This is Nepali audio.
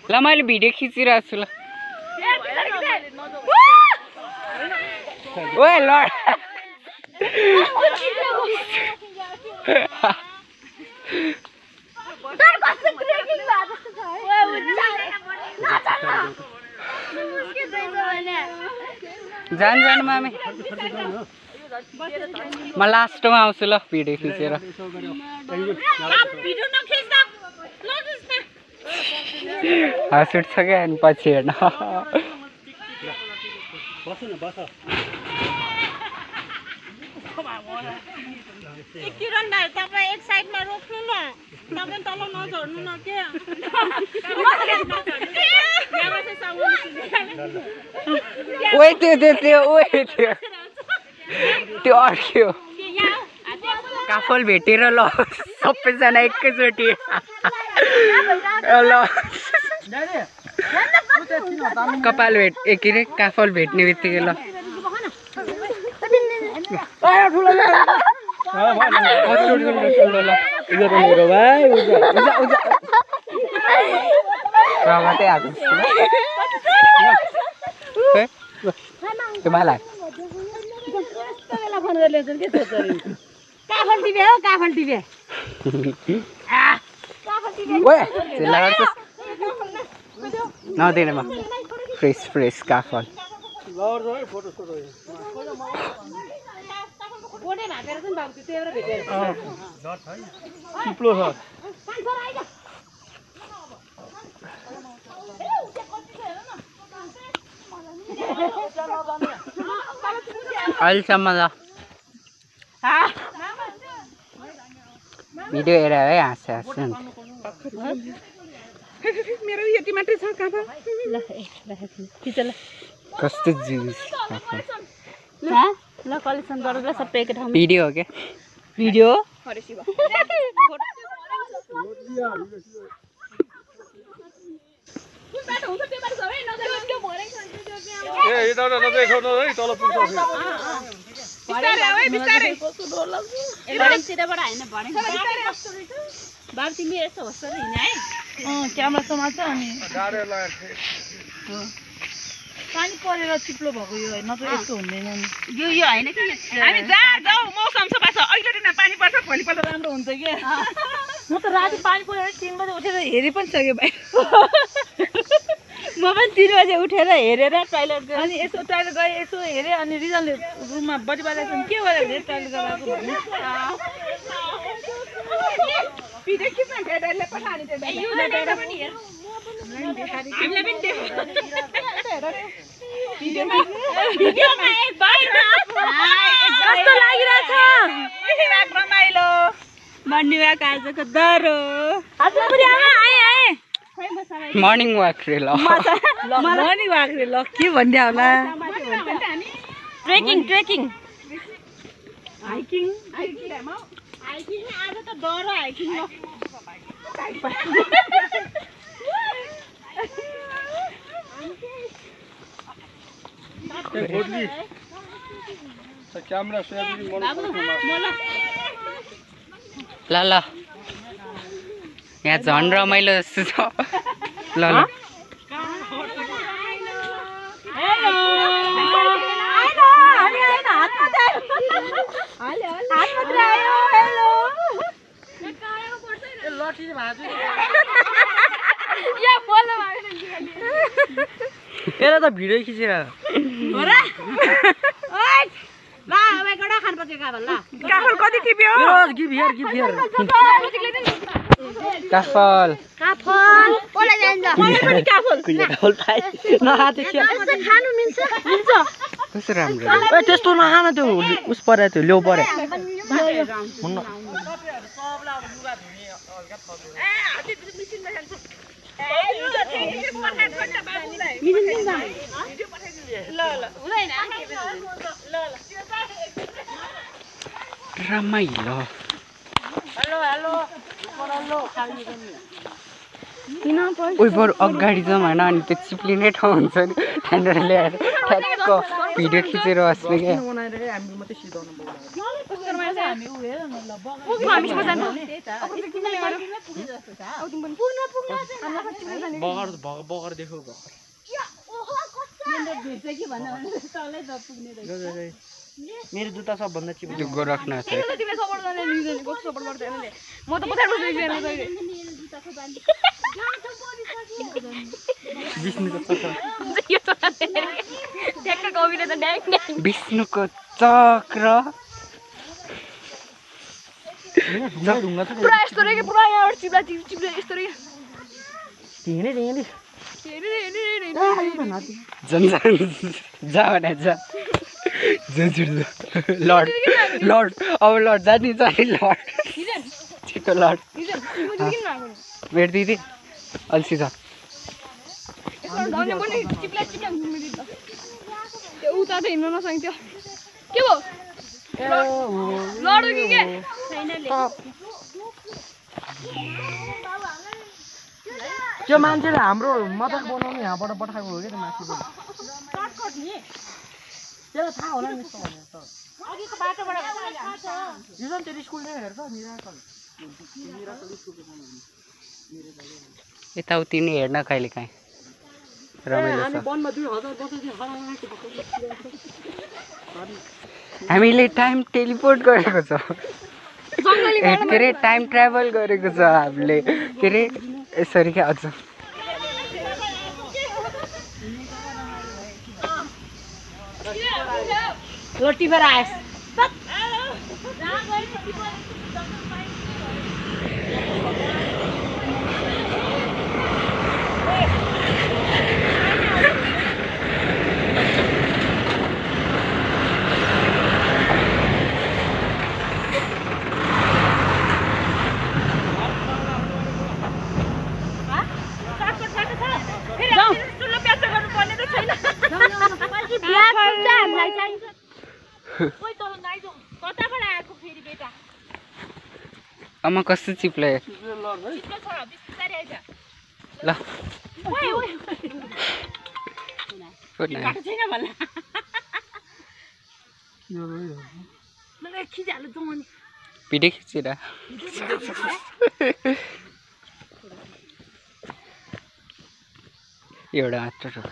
ल मैले भिडियो खिचिरहेको छु ल ओए लड जान मामे म लास्टमा आउँछु ल भिडियो खिचेर हाँस उठ्छ क्या अनि पछि हेर्न किरण भाइ तपाईँ एक साइडमा रोक्नु न तपाईँ तल नझर्नु न के ओए त्यो ओए त्यो अर्क्यो काफल भेटेर ल सबैजना एकैचोटि ल कपाल भेट के अरे काफल भेट्ने बित्तिकै ल मात्रै आएको त्यो मलाई नदिने म फ्रेस काफल अहिलेसम्म ल भिडियो हेरेर है हाँस्छ मेरो यति मात्रै छ काफल कस्तो जुस ल कलेक्सन गरेर सबै एकै ठाउँमा भिडियो हो क्या भिडियो बाबु तिमी यस्तो होस् हिँड्ने है क्यामेरा समात्छ अनि पानी परेर चिप्लो भएको यो होइन त यस्तो हुँदैन नि यो होइन कि हामी जाऊ मौसम सफा छ अहिले दिन पानी पर्छ भोलिपल्ट राम्रो हुन्छ क्या म त राति पानी परेर 3 बजे उठेर हेरि पनि सक्यो भाइ म पनि 3 बजे उठेर हेरेर टोयलेट गएँ अनि यसो टोयलेट गएँ यसो हेरेँ अनि रिजनले रुममा बडी बालेको के गरेर हेरेँ टोयलेट गएको भन्नु भिडियो खिच्न भेटरले पठानी त्यो भेटर पनि हेर हामीलाई पनि देख भिडियोमा एक बाइट कस्तो लागिरहेछ रमाइलो मर्निङ वाक आजको दरो मर्निङ वाक रे ल मर्निङ वाक रे ल के भन्दै होला ट्रेकिङ हाइकिङ आज त दरो हाइकिङ ल क्यामेरा सोयाबिन मन ल यहाँ झन् रमाइलो जस्तो छ ल यसलाई त भिडियो खिचेर काफल कति टिप्यो काफल मलाई काफल खानु मिल्छ कस्तो राम्रो त्यस्तो नखान त्यो उस परे त्यो ल्याउ परे रमाइलो उही बरु अगाडि जाउँ होइन अनि त्यो चिप्लिने ठाउँ हुन्छ नि त्यहाँनिर ल्याएर ठ्याक्क भिडियो खिचेर बस्ने क्या बगर देखो मेरो जुत्ता सबभन्दा चिप्लो त्यो गोरखनाथ है। विष्णुको चक्र पुरा यस्तो रे पुरा यहाँबाट चिप्ला चिप्ला यस्तो रे जा भने जा लड लड अब लड जाने जाने लड छिटो लड मेरो दिदी अल्छी छ उता त हिँड्न नसकिन्थ्यो के भयो लड्यो कि के त्यो मान्छेले हाम्रो मजाक बनाउनु यहाँबाट पठाएको हो क्या त्यो मान्छे त्यसलाई थाहा होला नि अघिको बाटोबाट यो झन् त्यो स्कुलले हेर्छ यताउति नै हेर्न कहिले काहीँ रमाइलो छ। हामीले टाइम टेलिपोर्ट गरेको छ के अरे टाइम ट्राभल गरेको छ हामीले के अरे यसरी क्या अझ रोटी पर आएस आमा कस्तो चिप्ले ल भिडियो खिचेर एउटा मात्र रोक